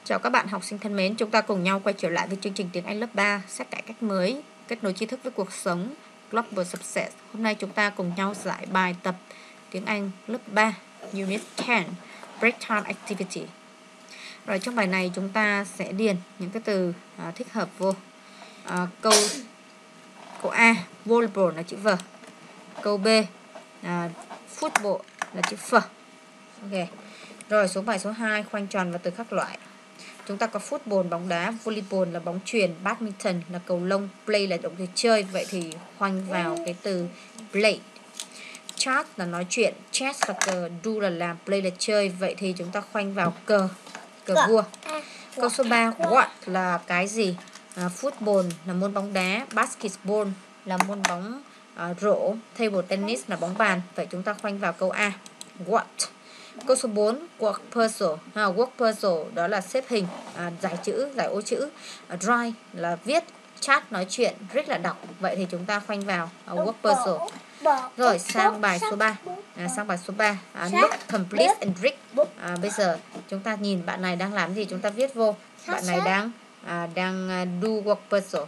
Chào các bạn học sinh thân mến, chúng ta cùng nhau quay trở lại với chương trình tiếng Anh lớp 3, sách cải cách mới, kết nối tri thức với cuộc sống, Global Success. Hôm nay chúng ta cùng nhau giải bài tập tiếng Anh lớp 3, Unit 10, Break Time Activity. Rồi trong bài này chúng ta sẽ điền những cái từ thích hợp vô. Câu A, volleyball là chữ V. Câu B, football là chữ F. Ok. Rồi xuống bài số 2, khoanh tròn và từ các loại. Chúng ta có football bóng đá, volleyball là bóng chuyền, badminton là cầu lông, play là động từ chơi. Vậy thì khoanh vào cái từ play. Chat là nói chuyện, chess là cờ, do là làm, play là chơi. Vậy thì chúng ta khoanh vào cờ vua. Câu số 3, what là cái gì? Football là môn bóng đá, basketball là môn bóng rổ, table tennis là bóng bàn. Vậy chúng ta khoanh vào câu A, what. Câu số 4, work puzzle. Work puzzle đó là xếp hình, giải ô chữ. Write là viết, chat nói chuyện, read là đọc. Vậy thì chúng ta khoanh vào work puzzle. Rồi sang bài số 3. Look, complete and read. Bây giờ chúng ta nhìn bạn này đang làm gì, chúng ta viết vô. Bạn này đang do work puzzle.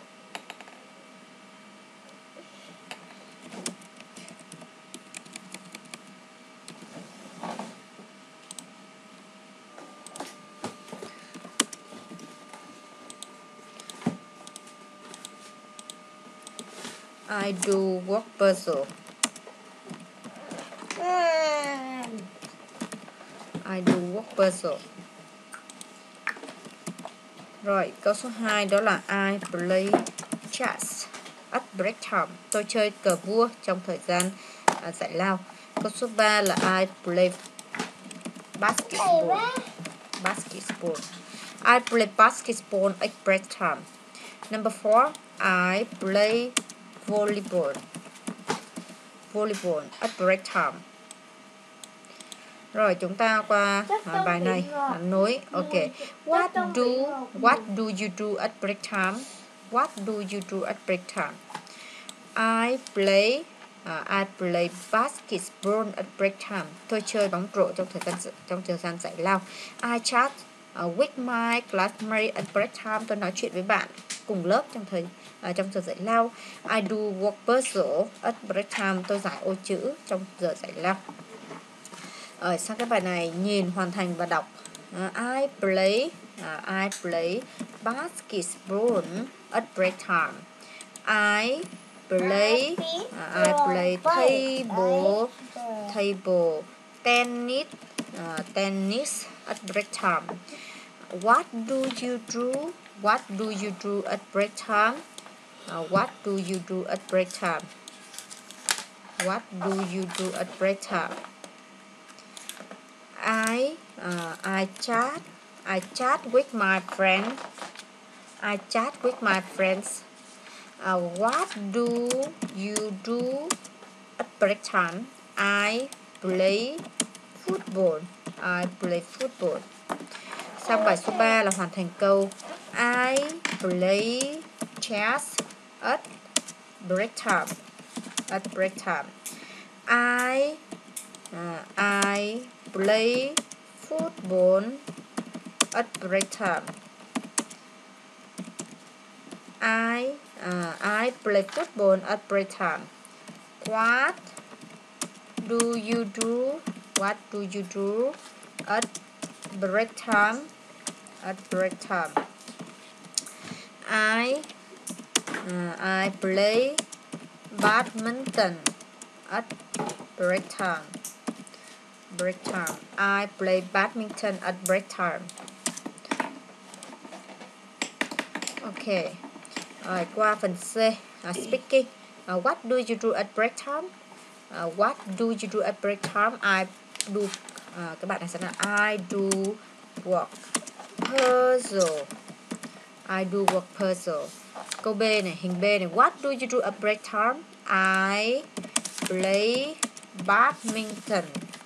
I do work puzzle. I do work puzzle. Rồi, câu số 2 đó là I play chess at break time. Tôi chơi cờ vua trong thời gian giải lao. Câu số 3 là I play basketball. I play basketball at break time. Number 4, I play volleyball at break time. Rồi chúng ta qua bài này nối. Ok. What do you do at break time? What do you do at break time? I play basketball at break time. Tôi chơi bóng rổ trong thời gian giải lao. I chat with my classmate at break time. Tôi nói chuyện với bạn cùng lớp trong giờ giải lao. I do work puzzle at break time. Tôi giải ô chữ trong giờ giải lao. Sang cái bài này nhìn, hoàn thành và đọc. I play basketball at break time. I play table tennis at break time. What do you do at break time? What do you do at break time? What do you do at break time? I chat with my friend. I chat with my friends. What do you do at break time? I play football. Sang bài số 3 là hoàn thành câu. I play chess at break time. I play football at break time. I play football at break time. What do you do at break time? I play badminton at break time. I play badminton at break time. Ok. Rồi qua phần C, speaking. What do you do at break time? What do you do at break time? I do. Các bạn này sẽ là I do work puzzle. Câu B này, hình B này. What do you do at break time? I play badminton.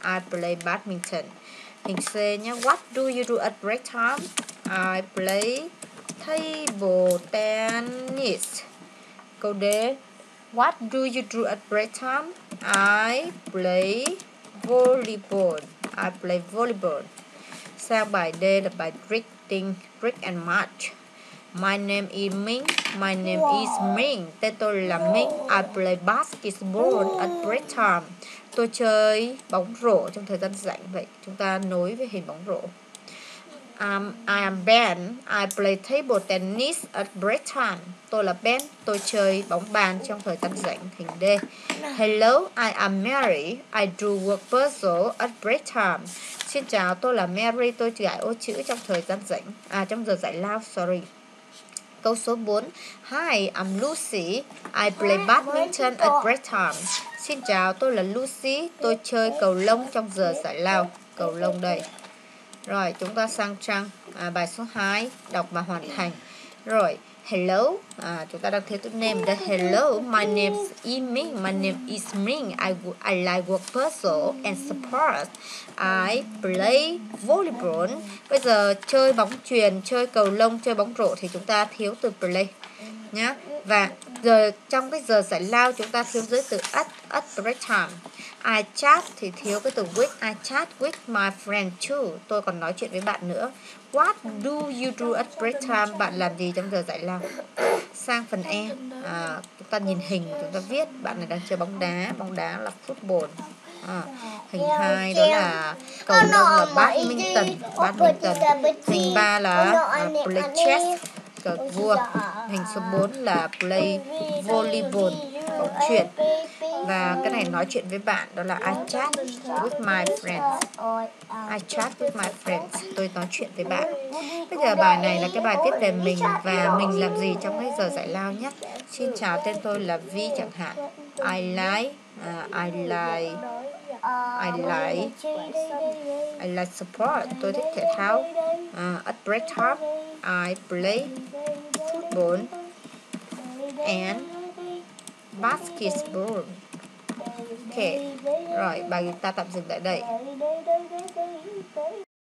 Hình C nhé. What do you do at break time? I play table tennis. Câu D. What do you do at break time? I play volleyball. Sang bài D là bài Rick and March. My name is Minh. My name is Minh. Tên tôi là Minh. I play basketball at break time. Tôi chơi bóng rổ trong thời gian rảnh. Vậy chúng ta nối với hình bóng rổ. I am Ben. I play table tennis at break time. Tôi là Ben. Tôi chơi bóng bàn trong thời gian rảnh. Hình D. Hello, I am Mary. I do work puzzle at break time. Xin chào, tôi là Mary. Tôi giải ô chữ trong thời gian rảnh. Trong giờ giải lao. Sorry. Câu số 4. Hi, I'm Lucy. I play badminton at break time. Xin chào, tôi là Lucy. Tôi chơi cầu lông trong giờ giải lao. Cầu lông đây. Rồi, chúng ta sang trang bài số 2. Đọc và hoàn thành. Rồi, hello. Chúng ta đang thiếu từ name đây. Hello, my name is Minh. My name is Minh. I like work puzzle and sports. I play volleyball. Bây giờ chơi bóng chuyền, chơi cầu lông, chơi bóng rổ thì chúng ta thiếu từ play nhá. Và giờ trong cái giờ giải lao chúng ta thiếu dưới từ at break time. I chat thì thiếu cái từ with. I chat with my friend too. Tôi còn nói chuyện với bạn nữa. What do you do at break time? Bạn làm gì trong giờ giải lao? Sang phần E, chúng ta nhìn hình, chúng ta viết bạn này đang chơi bóng đá. Bóng đá là football. Hình 2 đó là cầu lông là badminton. Hình 3 là play chess, cờ vua. Hình số 4 là play volleyball, bóng chuyền. Và cái này nói chuyện với bạn đó là I chat with my friends. I chat with my friends. Tôi nói chuyện với bạn. Bây giờ bài này là cái bài viết về mình và mình làm gì trong cái giờ giải lao nhé. Xin chào, tên tôi là Vi chẳng hạn. I like sport. Tôi thích thể thao. At break time, I play football and basketball. Ok, rồi bài ta tạm dừng tại đây.